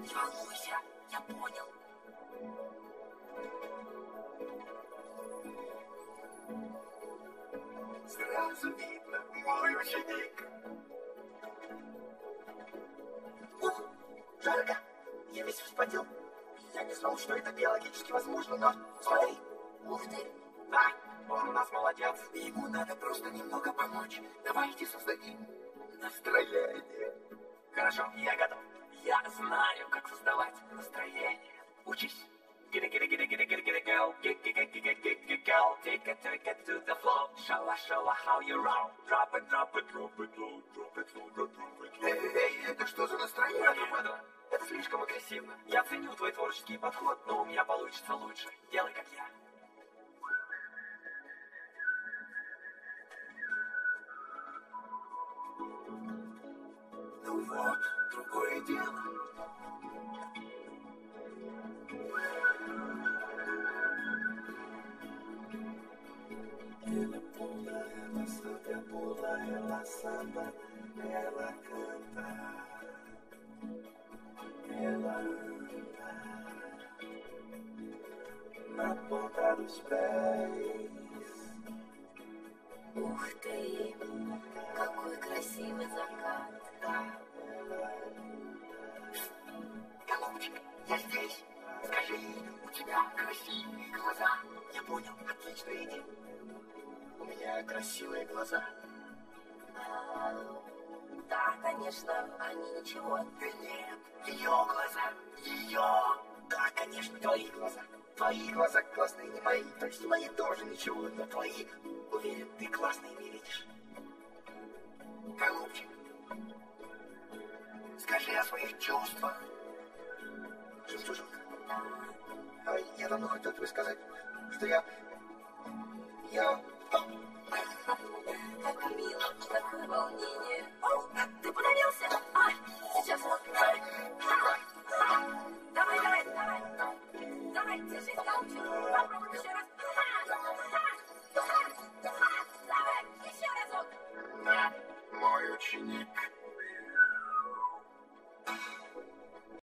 Не волнуйся, я понял. Сразу видно, мой ученик. Ух, жарко. Я весь вспотел. Я не знал, что это биологически возможно, но смотри. Ух ты. Да, он у нас молодец. Ему надо просто немного помочь. Давайте создадим настроение. Хорошо, я готов. Я знаю, как создавать настроение. Учись. Get it, get it, get it, get it, get it, get it, go. Get go. Take it to the flow. Show us how you roll. Drop it low, drop it low, drop it low. Эй, это что за настроение? Это слишком агрессивно. Я ценю твой творческий подход, но у меня получится лучше. Делай, как я. Ну вот, другое дело. Ela pula, ela samba, pula, ela samba, ela canta, ela anda na ponta dos pés. Ух ты, какой красивый закат. Голубчик, я здесь. Скажи, у тебя красивые глаза. Я понял, отличная идея. У меня красивые глаза. Да, конечно, они ничего. Да нет, ее глаза, ее. Да, конечно, твои глаза. Твои глаза классные, не мои. То есть мои тоже ничего, но твои, уверен, ты классные не видишь. Голубчик, скажи о своих чувствах. Жемчужинка. Я давно хотел тебе сказать, что я... Как мило, такое волнение. О, ты подавился? Сейчас. Давай. Давай, держись, голубчик. Попробуй еще раз.